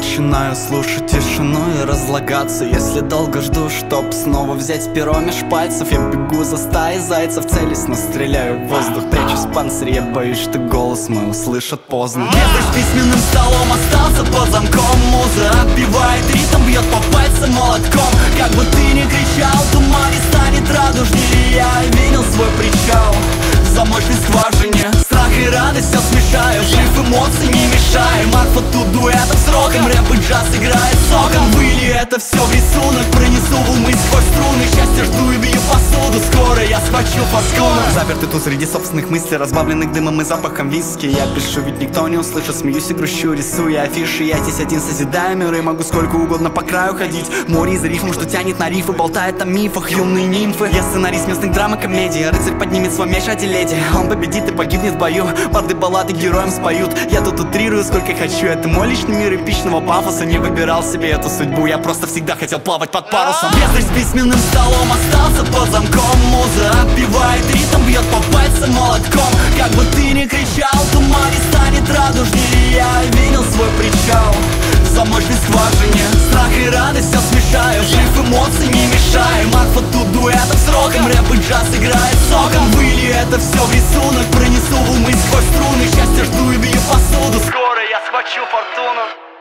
начинаю слушать тишину и разлагаться. Если долго жду, чтоб снова взять перо меж пальцев, я бегу за стаей зайцев, целясь, но стреляю в воздух. Прячусь в панцире, я боюсь, что голос мой услышат поздно. Если с письменным столом остался под замком, муза отбивает ритм, бьет по пальцам молотком. Как бы ты ни кричал, туман не станет радужнее. Я видел свой причал в замочной скважине. Страх и радость все смешаю, жив эмоций не мешаем. Арфа тут дуэтом с роком, рэп и джаз играет соком. Выли это все в рисунок, пронесу в умы сквозь струны. Счастье жду и бью посуду, скоро я схвачу фаскону. Запертый тут среди собственных мыслей, разбавленных дымом и запахом виски. Я пишу, ведь никто не услышит, смеюсь и грущу, рисую афиши. Я здесь один созидаю миры, могу сколько угодно по краю ходить. Море из рифм, что тянет на рифы, болтает о мифах юные нимфы. Я сценарист местных драм и комедий, рыцарь поднимет свой меч ради леди. Он победит и погибнет в бою, барды баллады героям споют. Я тут утрирую сколько хочу, это мой личный мир эпичного пафоса. Не выбирал себе эту судьбу, я просто всегда хотел плавать под парусом. Бездарь с письменным столом остался под замком, муза отбивает ритм, бьет по пальцам молотком. Как бы ты ни кричал, туман не станет радужнее. Я видел свой причал в замочной скважине. Страх и радость все смешаю, жив эмоций не мешаем. Арфа тут дуэтом с роком, рэп и джаз играет соком. Выли это все в рисунок, пронесу в умы сквозь струны. Счастье жду и бью посуду, скоро я схвачу фортуну.